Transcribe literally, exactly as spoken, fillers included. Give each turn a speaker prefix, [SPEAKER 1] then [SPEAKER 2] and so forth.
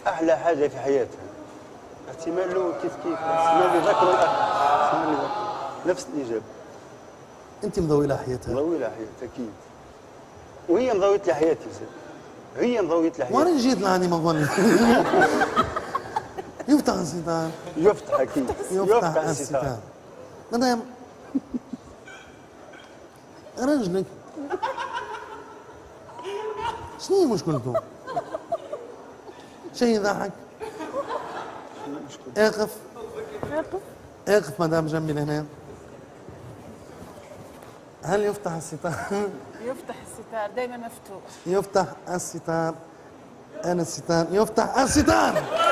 [SPEAKER 1] احلى حاجه في حياتها. احتمال له كيف كيف، احتمال اللي ذكروا الاخ، احتمال اللي ذكروا نفس الاجابه.
[SPEAKER 2] انت مضوي لها حياتها؟
[SPEAKER 1] مضوي لها حياتها اكيد، وهي مضويت لي حياتي زاد، هي مضويت لي حياتي.
[SPEAKER 2] وين جيت لعندي ما ظني. يفتح الستار.
[SPEAKER 1] يفتح اكيد،
[SPEAKER 2] يفتح الستار. مدام رجلك شنو هي مشكلته؟ شيء يضحك؟ اقف
[SPEAKER 3] اقف
[SPEAKER 2] اقف مدام جنبي لهنا. هل يفتح الستار؟
[SPEAKER 3] يفتح الستار دائما مفتوح.
[SPEAKER 2] يفتح الستار. أنا الستار. يفتح الستار.